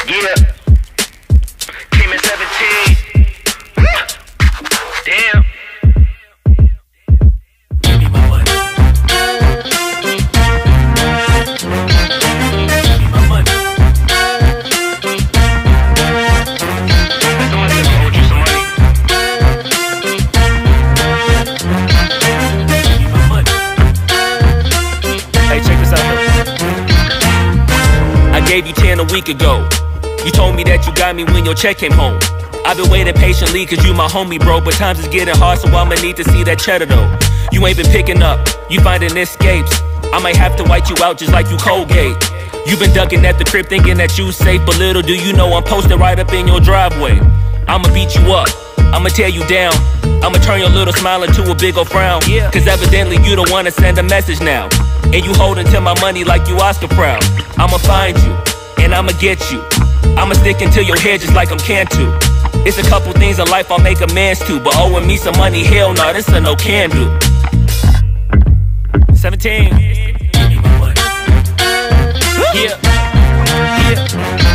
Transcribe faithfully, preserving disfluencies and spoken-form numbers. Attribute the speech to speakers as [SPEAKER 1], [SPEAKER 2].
[SPEAKER 1] Yeah. Came in seventeen. Damn. Give me my money. Give me my money. Somebody ever owed you some money? Give me my money. Hey, check this out though. I gave you ten a week ago. You told me that you got me when your check came home. I've been waiting patiently cause you my homie, bro. But times is getting hard, so I'ma need to see that cheddar though. You ain't been picking up, you finding escapes. I might have to white you out just like you Colgate. You been ducking at the crib thinking that you safe, but little do you know I'm posted right up in your driveway. I'ma beat you up, I'ma tear you down. I'ma turn your little smile into a big ol' frown. Cause evidently you don't wanna send a message now. And you holding to my money like you Oscar proud. I'ma find you, and I'ma get you. I'ma stick into your head just like I'm Cantu. It's a couple things in life I'll make amends to, but owing me some money, hell no, this a no can do. seventeen. Yeah. Yeah.